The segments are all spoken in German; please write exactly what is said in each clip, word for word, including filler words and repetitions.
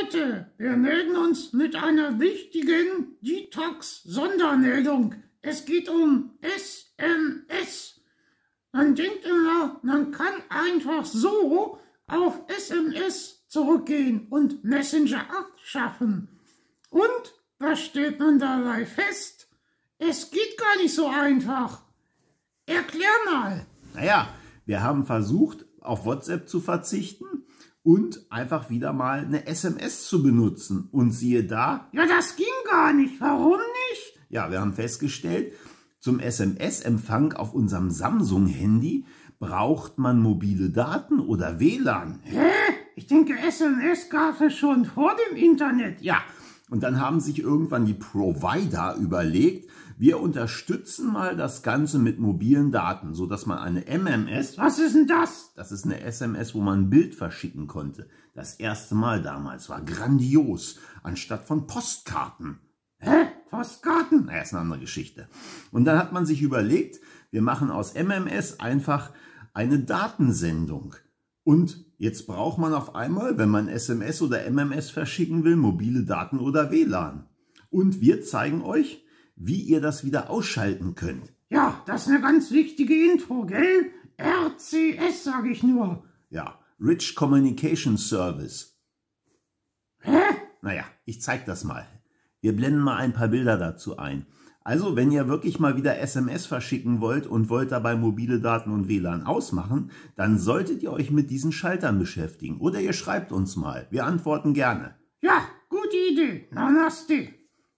Leute, wir melden uns mit einer wichtigen Detox-Sondermeldung. Es geht um S M S. Man denkt immer, man kann einfach so auf S M S zurückgehen und Messenger abschaffen. Und was stellt man dabei fest? Es geht gar nicht so einfach. Erklär mal. Naja, wir haben versucht, auf WhatsApp zu verzichten und einfach wieder mal eine S M S zu benutzen. Und siehe da... Ja, das ging gar nicht. Warum nicht? Ja, wir haben festgestellt, zum S M S-Empfang auf unserem Samsung-Handy braucht man mobile Daten oder W L A N. Hä? Ich denke, S M S gab es schon vor dem Internet. Ja, und dann haben sich irgendwann die Provider überlegt, wir unterstützen mal das Ganze mit mobilen Daten, sodass man eine M M S... Was ist denn das? Das ist eine S M S, wo man ein Bild verschicken konnte. Das erste Mal damals war grandios, anstatt von Postkarten. Hä? Postkarten? Naja, ist eine andere Geschichte. Und dann hat man sich überlegt, wir machen aus M M S einfach eine Datensendung. Und jetzt braucht man auf einmal, wenn man S M S oder M M S verschicken will, mobile Daten oder W L A N. Und wir zeigen euch, wie ihr das wieder ausschalten könnt. Ja, das ist eine ganz wichtige Info, gell? R C S sage ich nur. Ja, Rich Communication Service. Hä? Naja, ich zeig das mal. Wir blenden mal ein paar Bilder dazu ein. Also, wenn ihr wirklich mal wieder S M S verschicken wollt und wollt dabei mobile Daten und W L A N ausmachen, dann solltet ihr euch mit diesen Schaltern beschäftigen. Oder ihr schreibt uns mal. Wir antworten gerne. Ja, gute Idee. Namaste.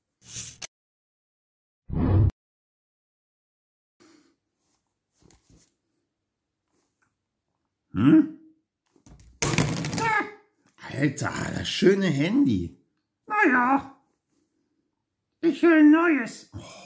Hm? Alter, das schöne Handy. Naja, ich will ein neues. Oh.